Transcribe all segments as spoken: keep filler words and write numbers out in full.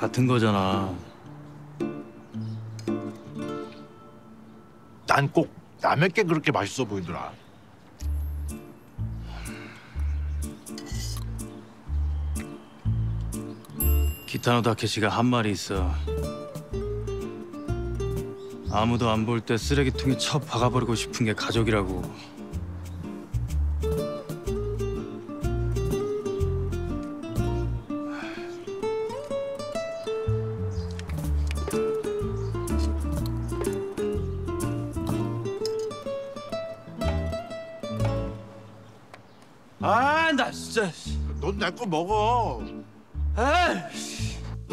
같은 거잖아. 난 꼭 남의 게 그렇게 맛있어 보이더라. 기타노 다케시가 한 말이 있어. 아무도 안 볼 때 쓰레기통에 쳐 박아버리고 싶은 게 가족이라고. 아, 나 진짜. 넌 내 거 먹어. 에이.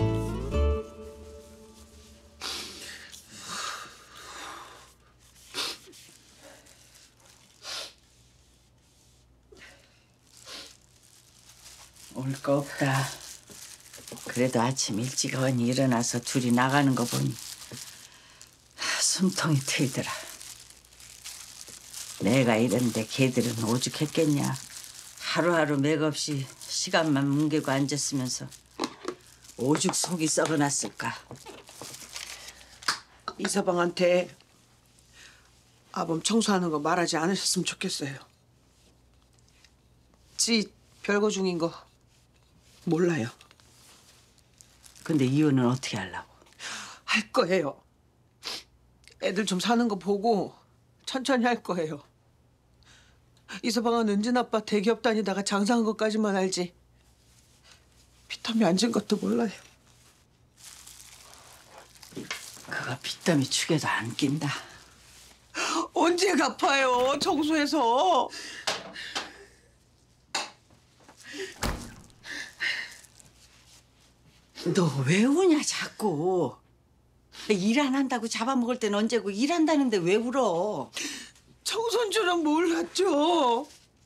올 거 없다. 그래도 아침 일찍 언니 일어나서 둘이 나가는 거 보니 숨통이 트이더라. 내가 이런데 걔들은 오죽했겠냐. 하루하루 맥없이 시간만 뭉개고 앉았으면서 오죽 속이 썩어놨을까. 이서방한테 아범 청소하는 거 말하지 않으셨으면 좋겠어요. 지 별거 중인 거 몰라요. 근데 이혼은 어떻게 하려고? 할 거예요. 애들 좀 사는 거 보고 천천히 할 거예요. 이서방은 은진 아빠 대기업 다니다가 장사한 것까지만 알지 빚더미 앉은 것도 몰라요. 그거 빚더미 축에도 안 낀다. 언제 갚아요, 청소해서. 너 왜 우냐 자꾸. 일 안 한다고 잡아먹을 땐 언제고 일한다는데 왜 울어. 청소인 줄은 몰랐죠.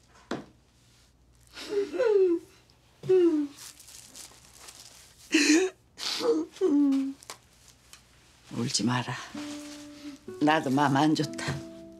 울지 마라. 나도 마음 안 좋다.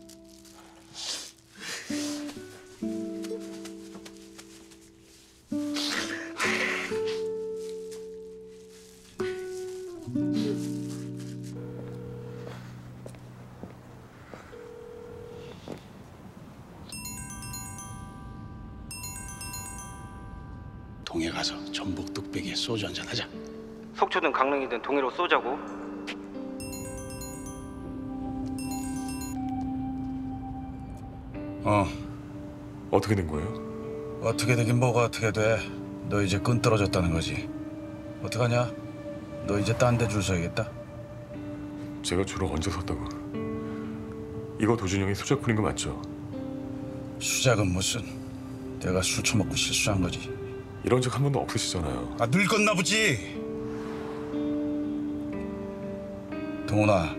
동해 가서 전복 뚝배기에 소주 한잔 하자. 속초든 강릉이든 동해로 쏘자고. 어. 어떻게 된 거예요? 어떻게 되긴 뭐가 어떻게 돼. 너 이제 끈 떨어졌다는 거지. 어떡하냐? 너 이제 딴 데 줄 서야겠다. 제가 주로 언제 섰다고. 이거 도준이 형이 수작 부린 거 맞죠? 수작은 무슨. 내가 술 처먹고 실수한 거지. 이런 적 한 번도 없으시잖아요. 아, 늙었나 보지. 동훈아,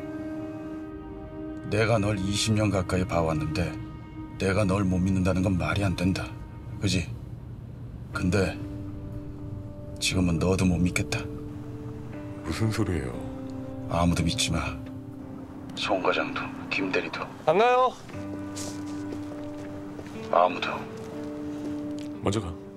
내가 널 이십 년 가까이 봐왔는데 내가 널 못 믿는다는 건 말이 안 된다. 그지? 근데 지금은 너도 못 믿겠다. 무슨 소리예요? 아무도 믿지 마. 송 과장도 김 대리도. 안 가요. 아무도. 먼저 가.